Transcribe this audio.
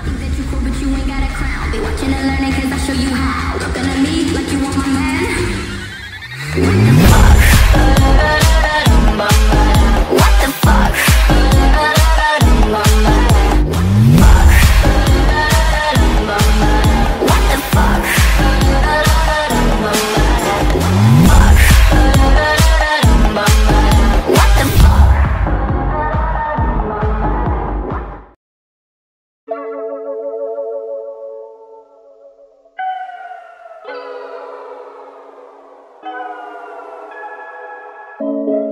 Think that you cool, but you ain't got a crown. Be watching and learning, cause I'll show you how. Looking at me like you want my man. What the fuck? What the fuck? What the fuck? What the fuck?